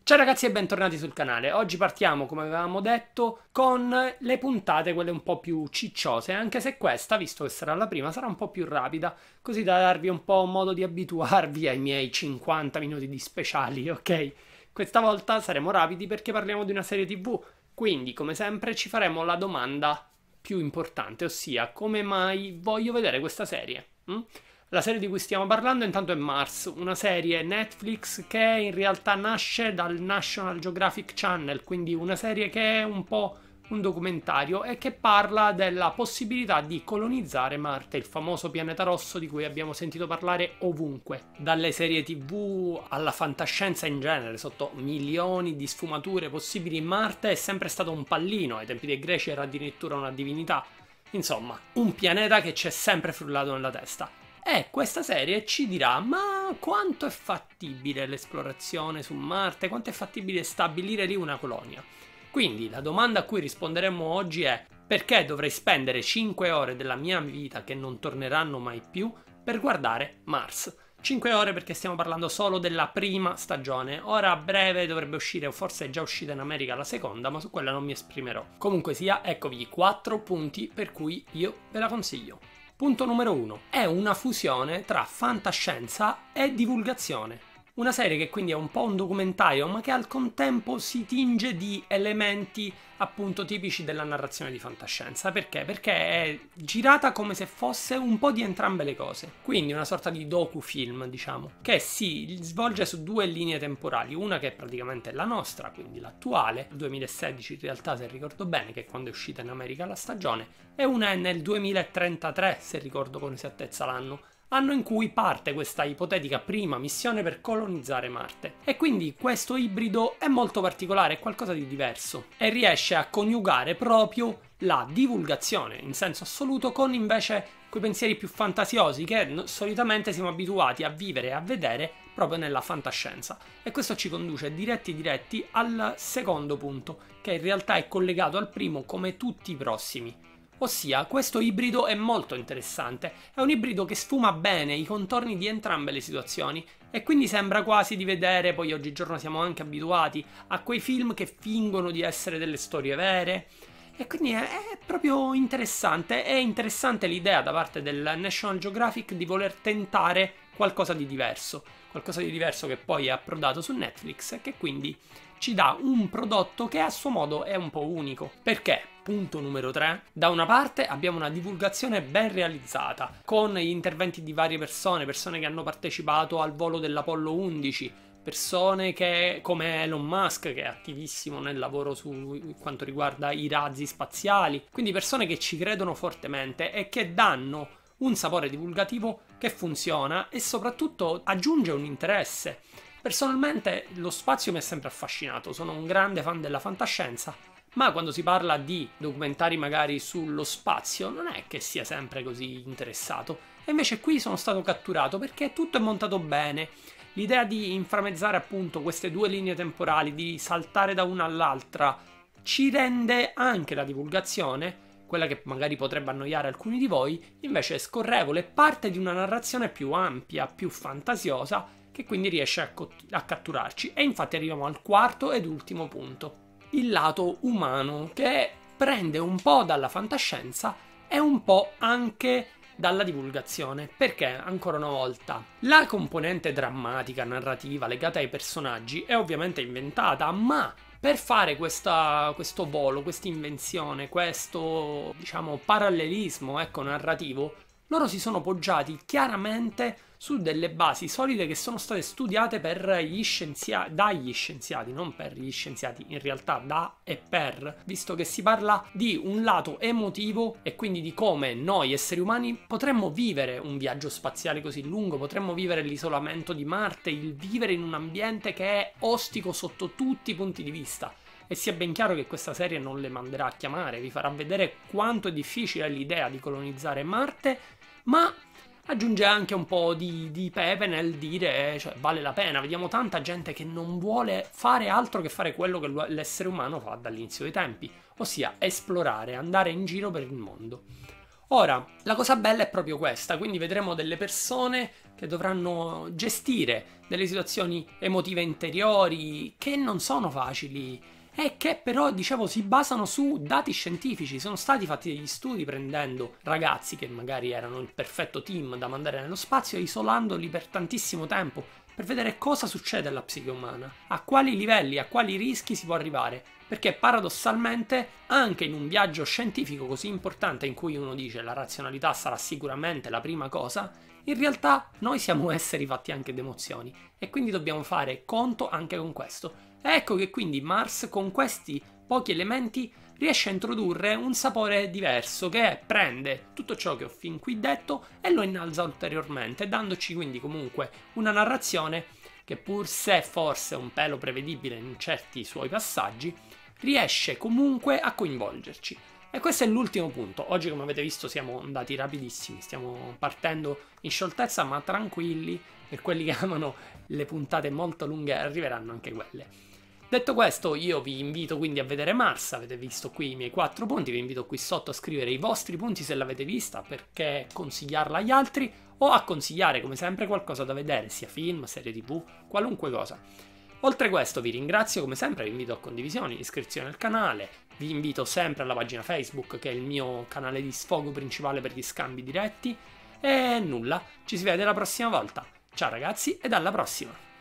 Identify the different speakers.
Speaker 1: Ciao ragazzi e bentornati sul canale. Oggi partiamo, come avevamo detto, con le puntate, quelle un po' più cicciose, anche se questa, visto che sarà la prima, sarà un po' più rapida, così da darvi un po' modo di abituarvi ai miei 50 minuti di speciali, ok? Questa volta saremo rapidi perché parliamo di una serie TV, quindi, come sempre, ci faremo la domanda più importante, ossia come mai voglio vedere questa serie? La serie di cui stiamo parlando intanto è Mars, una serie Netflix che in realtà nasce dal National Geographic Channel, quindi una serie che è un po' un documentario e che parla della possibilità di colonizzare Marte, il famoso pianeta rosso di cui abbiamo sentito parlare ovunque. Dalle serie TV alla fantascienza in genere, sotto milioni di sfumature possibili, Marte è sempre stato un pallino, ai tempi dei Greci era addirittura una divinità. Insomma, un pianeta che ci è sempre frullato nella testa. E questa serie ci dirà, ma quanto è fattibile l'esplorazione su Marte? Quanto è fattibile stabilire lì una colonia? Quindi la domanda a cui risponderemo oggi è: perché dovrei spendere 5 ore della mia vita che non torneranno mai più per guardare Mars? 5 ore perché stiamo parlando solo della prima stagione. Ora a breve dovrebbe uscire, o forse è già uscita in America la seconda, ma su quella non mi esprimerò. Comunque sia, eccovi i 4 punti per cui io ve la consiglio. Punto numero 1. È una fusione tra fantascienza e divulgazione. Una serie che quindi è un po' un documentario, ma che al contempo si tinge di elementi appunto tipici della narrazione di fantascienza. Perché? Perché è girata come se fosse un po' di entrambe le cose. Quindi una sorta di docufilm, diciamo, che si svolge su due linee temporali. Una che è praticamente la nostra, quindi l'attuale, 2016 in realtà se ricordo bene, che è quando è uscita in America la stagione, e una è nel 2033, se ricordo con esattezza l'anno in cui parte questa ipotetica prima missione per colonizzare Marte. E quindi questo ibrido è molto particolare, è qualcosa di diverso e riesce a coniugare proprio la divulgazione in senso assoluto con invece quei pensieri più fantasiosi che solitamente siamo abituati a vivere e a vedere proprio nella fantascienza. E questo ci conduce diretti al secondo punto, che in realtà è collegato al primo come tutti i prossimi. Ossia, questo ibrido è molto interessante, è un ibrido che sfuma bene i contorni di entrambe le situazioni e quindi sembra quasi di vedere, poi oggigiorno siamo anche abituati a quei film che fingono di essere delle storie vere e quindi è proprio interessante. È interessante l'idea da parte del National Geographic di voler tentare qualcosa di diverso che poi è approdato su Netflix e che quindi ci dà un prodotto che a suo modo è un po' unico. Perché? Punto numero 3. Da una parte abbiamo una divulgazione ben realizzata, con gli interventi di varie persone che hanno partecipato al volo dell'Apollo 11, persone che, come Elon Musk, che è attivissimo nel lavoro su quanto riguarda i razzi spaziali, quindi persone che ci credono fortemente e che danno un sapore divulgativo che funziona e soprattutto aggiunge un interesse. Personalmente lo spazio mi è sempre affascinato, sono un grande fan della fantascienza, ma quando si parla di documentari magari sullo spazio non è che sia sempre così interessato. E invece qui sono stato catturato perché tutto è montato bene. L'idea di inframmezzare appunto queste due linee temporali, di saltare da una all'altra, ci rende anche la divulgazione, quella che magari potrebbe annoiare alcuni di voi, invece è scorrevole, parte di una narrazione più ampia, più fantasiosa, che quindi riesce a catturarci. E infatti arriviamo al quarto ed ultimo punto. Il lato umano, che prende un po' dalla fantascienza e un po' anche dalla divulgazione. Perché, ancora una volta, la componente drammatica, narrativa legata ai personaggi è ovviamente inventata, ma per fare questo volo, questa invenzione, questo, diciamo, parallelismo, narrativo, loro si sono poggiati chiaramente su delle basi solide che sono state studiate dagli scienziati, non per gli scienziati, in realtà da e per, visto che si parla di un lato emotivo e quindi di come noi esseri umani potremmo vivere un viaggio spaziale così lungo, potremmo vivere l'isolamento di Marte, il vivere in un ambiente che è ostico sotto tutti i punti di vista. E sia ben chiaro che questa serie non le manderà a chiamare, vi farà vedere quanto è difficile l'idea di colonizzare Marte, ma aggiunge anche un po' di pepe nel dire, cioè, vale la pena. Vediamo tanta gente che non vuole fare altro che fare quello che l'essere umano fa dall'inizio dei tempi, ossia esplorare, andare in giro per il mondo. Ora, la cosa bella è proprio questa, quindi vedremo delle persone che dovranno gestire delle situazioni emotive interiori che non sono facili e che però, dicevo, si basano su dati scientifici. Sono stati fatti degli studi prendendo ragazzi che magari erano il perfetto team da mandare nello spazio e isolandoli per tantissimo tempo per vedere cosa succede alla psiche umana, a quali livelli, a quali rischi si può arrivare. Perché paradossalmente, anche in un viaggio scientifico così importante in cui uno dice la razionalità sarà sicuramente la prima cosa, in realtà noi siamo esseri fatti anche di emozioni e quindi dobbiamo fare conto anche con questo. Ecco che quindi Mars con questi pochi elementi riesce a introdurre un sapore diverso che prende tutto ciò che ho fin qui detto e lo innalza ulteriormente, dandoci quindi comunque una narrazione che pur se forse un pelo prevedibile in certi suoi passaggi, riesce comunque a coinvolgerci. E questo è l'ultimo punto. Oggi, come avete visto, siamo andati rapidissimi, stiamo partendo in scioltezza ma tranquilli. Per quelli che amano le puntate molto lunghe arriveranno anche quelle. Detto questo, io vi invito quindi a vedere Mars, avete visto qui i miei 4 punti, vi invito qui sotto a scrivere i vostri punti se l'avete vista, perché consigliarla agli altri o a consigliare come sempre qualcosa da vedere, sia film, serie tv, qualunque cosa. Oltre questo vi ringrazio come sempre, vi invito a condivisioni, iscrizione al canale, vi invito sempre alla pagina Facebook che è il mio canale di sfogo principale per gli scambi diretti e nulla, ci si vede la prossima volta. Ciao ragazzi ed alla prossima!